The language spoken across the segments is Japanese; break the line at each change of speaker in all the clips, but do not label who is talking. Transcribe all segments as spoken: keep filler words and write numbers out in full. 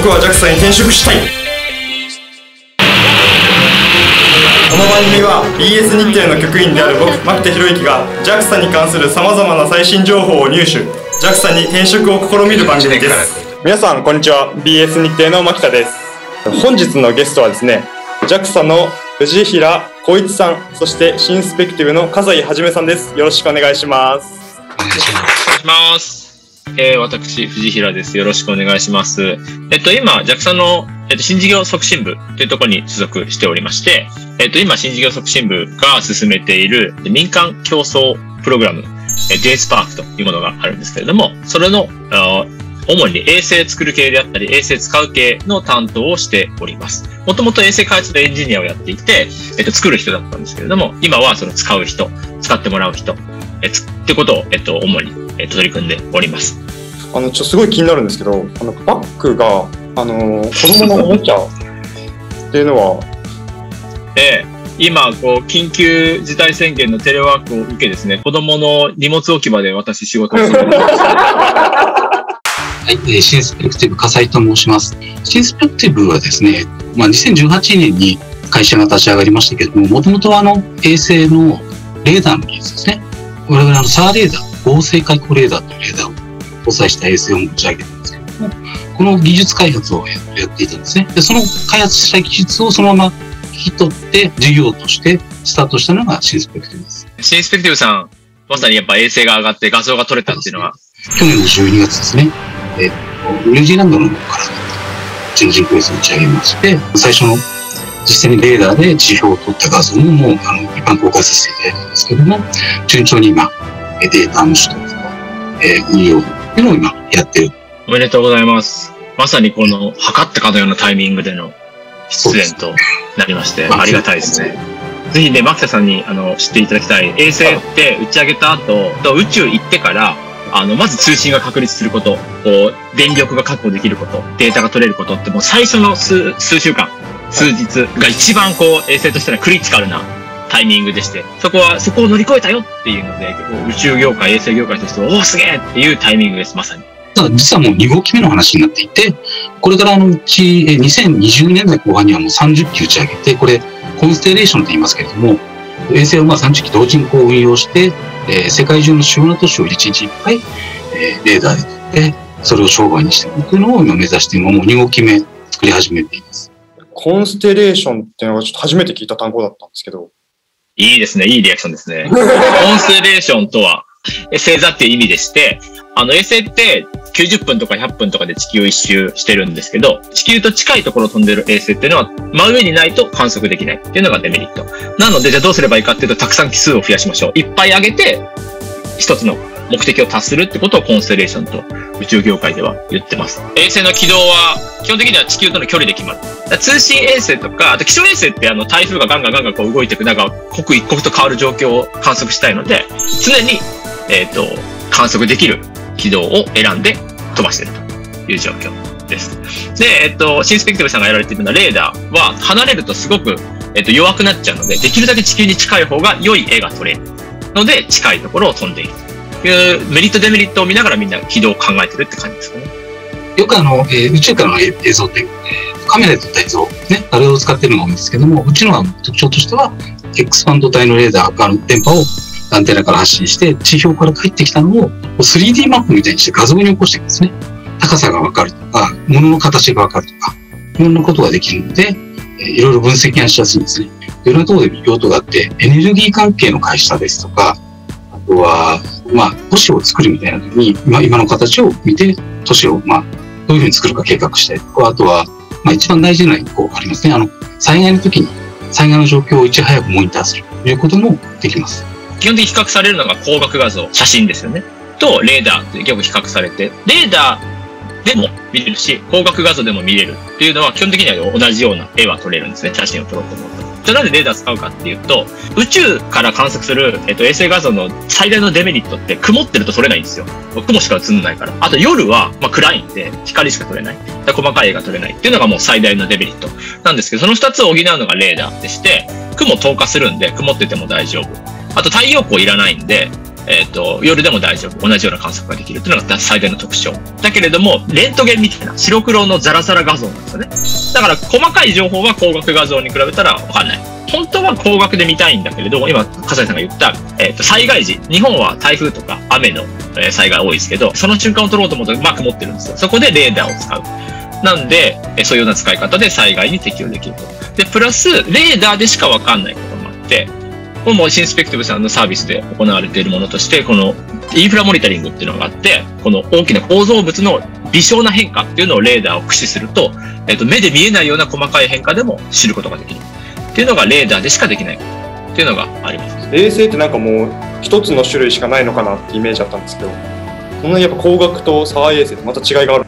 僕は ジャクサ に転職したい。この番組は ビーエス 日テレの局員である僕、牧田博之が ジャクサ に関するさまざまな最新情報を入手、 ジャクサ に転職を試みる番組です。皆さんこんにちは、 ビーエス 日テレの牧田です。本日のゲストはですね、 ジャクサ の藤平浩一さん、そしてシンスペクティブの笠井はじめさんです。よろしくお願いします。
お願いします。えー、私、藤平です。よろしくお願いします。えっと、今、ジャクサ の、えっと、新事業促進部というところに所属しておりまして、えっと、今、新事業促進部が進めている民間競争プログラム、ジェイスパークというものがあるんですけれども、それの、主に衛星作る系であったり、衛星使う系の担当をしております。もともと衛星開発のエンジニアをやっていて、えっと、作る人だったんですけれども、今はその使う人、使ってもらう人、えつってことを、えっと、主に、えっと、取り組んでおります。
あの、ちょっとすごい気になるんですけど、あの、バッグが、あの、子供のおもちゃっていうのは、
ええ、今、こう、緊急事態宣言のテレワークを受けですね、子供の荷物置き場で私仕事をするんです。
はい、シンスペクティブ笠井と申します。シンスペクティブはですね、まあ、にせんじゅうはちねんに会社が立ち上がりましたけれども、もともとはあの衛星のレーダーの技術ですね。我々あのサーレーダー、合成開口レーダーというレーダーを搭載した衛星を持ち上げたんですけれども、この技術開発をやっていたんですね。で、その開発した技術をそのまま引き取って事業としてスタートしたのがシンスペクティブです。
シンスペクティブさん、まさにやっぱ衛星が上がって画像が撮れたっていうのは、
去年のじゅうにがつですね。えっと、ニュージーランドの方からうちの人工衛星を打ち上げまして、最初の実際にレーダーで地表を撮った画像ももうあの一般公開させていただいたんですけども、順調に今、データの取得とか、えー、運用っていうのを今やってる。
おめでとうございます。まさにこの測ったかのようなタイミングでの出演となりまして、ありがたいですね。ぜひね、牧田さんにあの知っていただきたい。衛星って打ち上げた後、宇宙行ってから、あの、まず通信が確立すること、こう、電力が確保できること、データが取れることってもう最初の数、数週間、数日が一番こう、衛星としてはクリティカルなタイミングでして、そこは、そこを乗り越えたよっていうので、宇宙業界、衛星業界としては、おお、すげえっていうタイミングです、まさに。
ただ、実はもうに号機目の話になっていて、これからあのうち、にせんにじゅうねんだいこう半にはもうさんじゅっき打ち上げて、これ、コンステレーションと言いますけれども、衛星をまあさんじゅっき同時にこう運用して、えー、世界中の主要な都市をいちにちいっかい、えー、レーダーで撮って、それを商売にしていくというのを今目指して、今もうに号機目作り始めています。
コンステレーションっていうのがちょっと初めて聞いた単語だったんですけど。
いいですね。いいリアクションですね。コンステレーションとは、星座っていう意味でして、あの衛星ってきゅうじゅっぷんとかひゃっぷんとかで地球一周してるんですけど、地球と近いところを飛んでる衛星っていうのは真上にないと観測できないっていうのがデメリット。なので、じゃあどうすればいいかっていうと、たくさん機数を増やしましょう。いっぱい上げて、一つの目的を達するってことをコンステレーションと宇宙業界では言ってます。衛星の軌道は基本的には地球との距離で決まる。通信衛星とか、あと気象衛星ってあの台風がガンガンガンガンこう動いていく中、刻一刻と変わる状況を観測したいので、常に、えっと、観測できる軌道を選んで飛ばしているという状況です。で、えっと、シンスペクティブさんがやられているようなレーダーは離れるとすごく、えっと、弱くなっちゃうので、できるだけ地球に近い方が良い絵が撮れるので、近いところを飛んでいるというメリットデメリットを見ながらみんな軌道を考えてるって感じですかね。
よくあの、えー、宇宙からの映像って、えー、カメラで撮った映像ね、あれを使っているのが多いんですけども、うちのは特徴としては、X バンド帯のレーダーが電波をアンテナから発信して、地表から帰ってきたのを スリーディー マップみたいにして画像に起こしていくんですね。高さがわかるとか、物の形がわかるとか、いろんなことができるので、えー、いろいろ分析がしやすいんですね。いろんなところで用途があって、エネルギー関係の会社ですとか、あとは、まあ、都市を作るみたいな時に、今、今の形を見て、都市を、まあ、どういうふうに作るか計画したりとか、あとは、まあ、一番大事な一個ありますね。あの、災害の時に、災害の状況をいち早くモニターするということもできます。
基本的に比較されるのが光学画像、写真ですよね。と、レーダーってよく比較されて、レーダーでも見れるし、光学画像でも見れるっていうのは、基本的には同じような絵は撮れるんですね。写真を撮ろうと思うと。じゃあなんでレーダー使うかっていうと、宇宙から観測する、えっと、衛星画像の最大のデメリットって、曇ってると撮れないんですよ。雲しか映んないから。あと夜は、まあ、暗いんで、光しか撮れない。細かい絵が撮れないっていうのがもう最大のデメリットなんですけど、その二つを補うのがレーダーでして、雲透過するんで、曇ってても大丈夫。あと太陽光いらないんで、 えっと、夜でも大丈夫。同じような観測ができるっていうのが最大の特徴。だけれども、レントゲンみたいな白黒のザラザラ画像なんですよね。だから細かい情報は光学画像に比べたらわかんない。本当は光学で見たいんだけれども、今、笠井さんが言った、えっと、災害時、日本は台風とか雨の災害多いですけど、その瞬間を撮ろうと思うと、まあ曇ってるんですよ。そこでレーダーを使う。なんで、そういうような使い方で災害に適用できると。で、プラス、レーダーでしかわかんないこともあって、これもシンスペクティブさんのサービスで行われているものとして、このインフラモニタリングっていうのがあって、この大きな構造物の微小な変化っていうのをレーダーを駆使すると、えっと、目で見えないような細かい変化でも知ることができる。っていうのがレーダーでしかできないっていうのがあります。
衛星ってなんかもう一つの種類しかないのかなってイメージあったんですけど、そんなにやっぱ光学とサワイ衛星ってまた違いがある。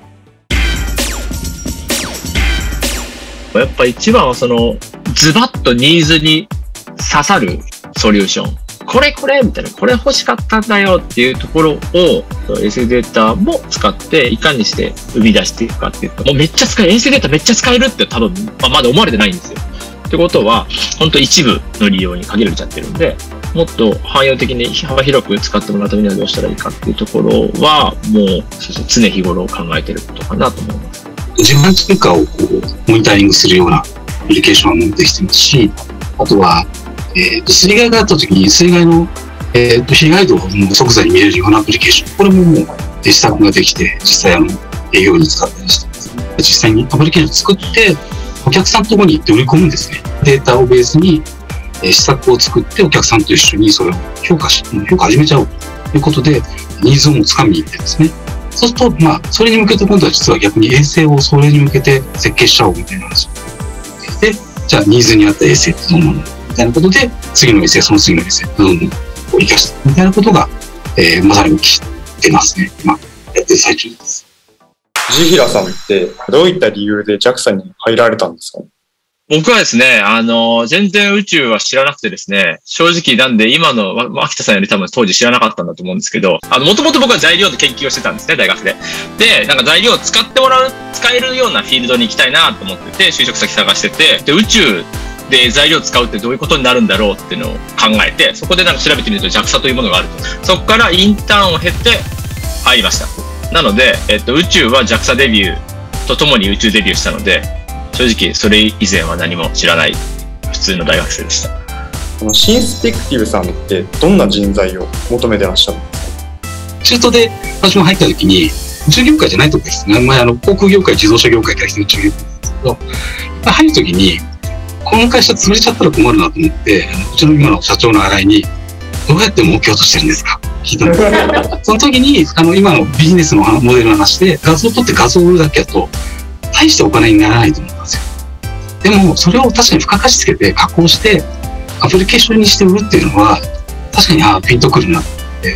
やっぱ一番はそのズバッとニーズに刺さるソリューション。これこれみたいな、これ欲しかったんだよっていうところを衛星データも使っていかにして生み出していくかっていうと、もうめっちゃ使え、衛星データめっちゃ使えるって多分、まあ、まだ思われてないんですよ。ってことは、本当一部の利用に限られちゃってるんで、もっと汎用的に幅広く使ってもらうためにはどうしたらいいかっていうところは、もう常日頃考えてることかなと思います。
地盤通貨をこうモニタリングするようなアプリケーションもできてますし、あとは、えー、と水害があった時に水害の、えー、と被害度を即座に見れるようなアプリケーション、これももう施策ができて、実際あの営業に使ったりしてます、ね。実際にアプリケーションを作って、お客さんのところに行って売り込むんですね。データをベースに、えー、施策を作って、お客さんと一緒にそれを評価し、評価始めちゃおうということで、ニーズをもつかみに行ってですね。そうすると、まあ、それに向けて今度は実は逆に衛星をそれに向けて設計しちゃおうみたいな話で、じゃあニーズに合った衛星ってどんなのみたいなことで、次の衛星、その次の衛星、どんどん生かしてみたいなことが、えー、まさに起きてますね。今、やってる最中です。
藤平さんってどういった理由で ジャクサ に入られたんですか？
僕はですね、あの、全然宇宙は知らなくてですね、正直なんで今の秋田さんより多分当時知らなかったんだと思うんですけど、あの、もともと僕は材料の研究をしてたんですね、大学で。で、なんか材料を使ってもらう、使えるようなフィールドに行きたいなと思ってて、就職先探してて、で、宇宙で材料を使うってどういうことになるんだろうっていうのを考えて、そこでなんか調べてみると ジャクサ というものがあると。そこからインターンを経て入りました。なので、えっと、宇宙は ジャクサ デビューとともに宇宙デビューしたので、正直それ以前は何も知らない普通の大学生でした。
このシンスペクティブさんってどんな人材を求めてらっしゃるんですか？
中途で私も入った時に宇宙業界じゃないとこですね。前あの航空業界、自動車業界から来て宇宙業界なんですけど、入る時にこの会社潰れちゃったら困るなと思って、うちの今の社長の新井にどうやって儲けようとしてるんですか聞いたんですその時にあの今のビジネスのモデルの話で、画像を撮って画像を売るだけだと大してお金にならないと思うんですよ。でもそれを確かに付加価値つけて加工してアプリケーションにして売るっていうのは確かにあピンとくるなって、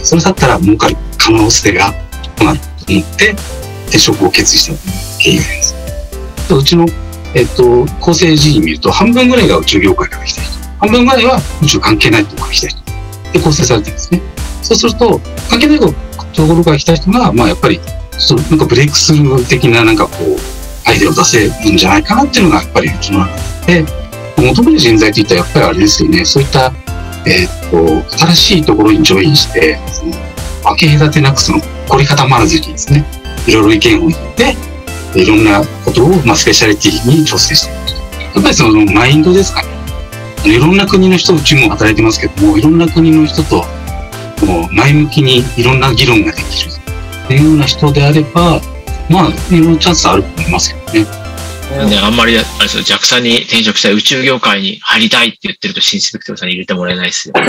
それだったら儲かる可能性があると思って転職を決意した経緯があります。うちの、えっと、構成人員見ると半分ぐらいが宇宙業界から来た人、半分ぐらいは宇宙関係ないところから来た人で構成されてるんですね。そうすると関係ないところから来た人が、まあ、やっぱりちょっとなんかブレイクスルー的ななんかこうアイデアを出せるんじゃないかなっていうのがやっぱりうちの中で、求める人材といったらやっぱりあれですよね、そういった、えー、っと新しいところにジョインしてその分け隔てなくその凝り固まらずにですね、いろいろ意見を言っていろんなことを、まあ、スペシャリティに調整していくと。やっぱりそのマインドですかね。いろんな国の人、うちも働いてますけども、いろんな国の人ともう前向きにいろんな議論ができるっていうような人であれば、まあ、いろんなチャンスあると思いますけどね。
ね、あんまり、あれですよ、ジャクサ に転職したい宇宙業界に入りたいって言ってると、シンスペクティブさんに入れてもらえないですよ。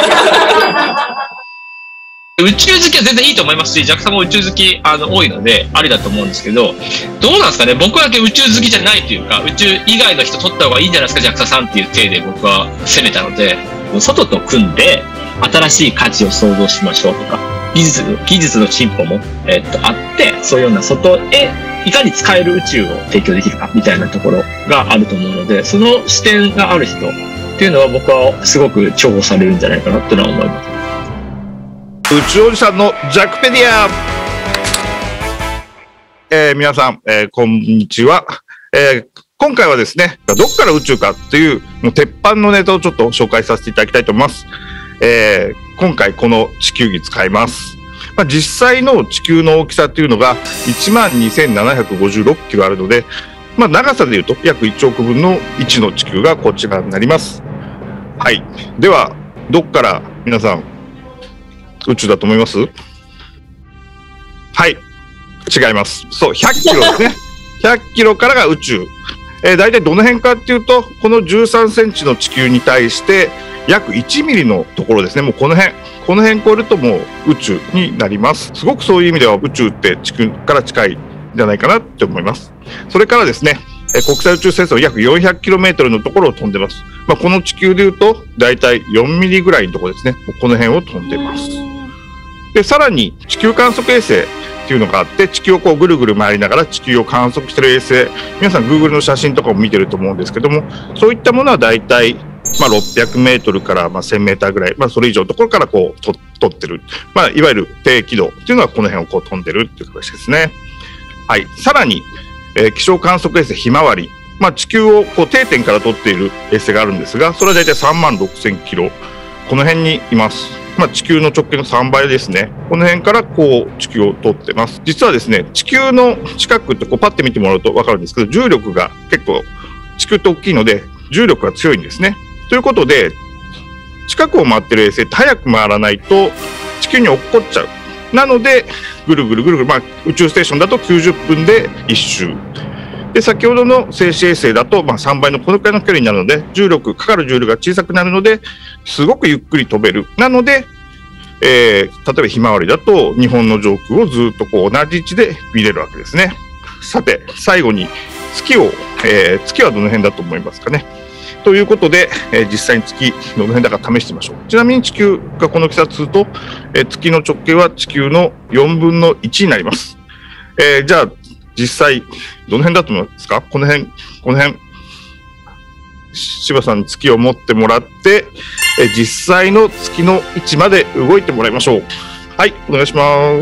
宇宙好きは全然いいと思いますし、ジャクサ も宇宙好きあの多いので、ありだと思うんですけど、どうなんですかね、僕だけ宇宙好きじゃないというか、宇宙以外の人取った方がいいんじゃないですか、ジャクサ さんっていう体で僕は攻めたので、外と組んで、新しい価値を創造しましょうとか、技術、技術の進歩も、えっと、あって、そういうような外へ、いかに使える宇宙を提供できるかみたいなところがあると思うので、その視点がある人っていうのは僕はすごく重宝されるんじゃないかなっていうのは思います。
宇宙おじさんのジャクペディア、えー、皆さん、えー、こんにちは、えー、今回はですね、どっから宇宙かっていうもう鉄板のネタをちょっと紹介させていただきたいと思います。えー、 今回この地球儀使います。まあ、実際の地球の大きさっていうのが いちまんにせんななひゃくごじゅうろくキロあるので、まあ、長さでいうと約いちおくぶんのいちの地球がこちらになります。はい。では、どっから皆さん宇宙だと思います？はい。違います。そう、ひゃっキロですね。ひゃっキロからが宇宙。えー、大体どの辺かっていうと、このじゅうさんセンチの地球に対して約いちミリのところですね。もうこの辺。この辺超えるともう宇宙になります。すごくそういう意味では宇宙って地球から近いんじゃないかなって思います。それからですね、えー、国際宇宙ステーション約よんひゃくキロメートルのところを飛んでます。まあ、この地球でいうと大体よんミリぐらいのところですね。この辺を飛んでます。で、さらに地球観測衛星っていうのがあって、地球をこうぐるぐる回りながら地球を観測している衛星、皆さん Google の写真とかも見てると思うんですけども、そういったものは大体まあろっぴゃくメートルからまあせんメーターぐらい、まあそれ以上のところからこうと撮ってる。まあいわゆる低軌道っていうのはこの辺をこう飛んでるっていう形ですね。はい。さらに、えー、気象観測衛星ひまわり。まあ地球をこう定点から撮っている衛星があるんですが、それは大体さんまんろくせんキロ。この辺にいます。まあ地球の直径のさんばいですね。この辺からこう地球を撮ってます。実はですね、地球の近くってこうパッて見てもらうとわかるんですけど、重力が結構地球って大きいので重力が強いんですね。ということで、近くを回ってる衛星って早く回らないと地球に落っこっちゃう。なので、ぐるぐるぐるぐる、まあ宇宙ステーションだときゅうじゅっぷんでいっ周。で、先ほどの静止衛星だと、まあさんばいのこのくらいの距離になるので、重力、かかる重力が小さくなるので、すごくゆっくり飛べる。なので、えー、例えばひまわりだと、日本の上空をずっとこう同じ位置で見れるわけですね。さて、最後に月を、えー、月はどの辺だと思いますかね。ということで、えー、実際に月、どの辺だか試してみましょう。ちなみに地球がこの季節すると、えー、月の直径は地球のよんぶんのいちになります。えー、じゃあ、実際、どの辺だと思いますか？この辺、この辺。柴さんに月を持ってもらって、えー、実際の月の位置まで動いてもらいましょう。はい、お願いします。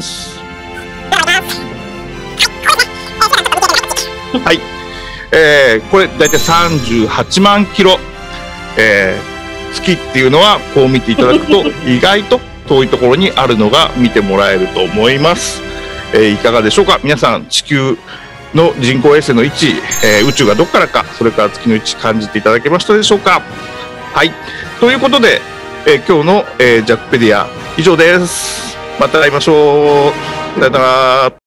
はい。えー、これ大体さんじゅうはちまんキロ、えー、月っていうのはこう見ていただくと意外と遠いところにあるのが見てもらえると思います。えー、いかがでしょうか？皆さん、地球の人工衛星の位置、えー、宇宙がどこからか、それから月の位置感じていただけましたでしょうか？はい。ということで、えー、今日の、えー、ジャックペディア以上です。また会いましょう。さよなら。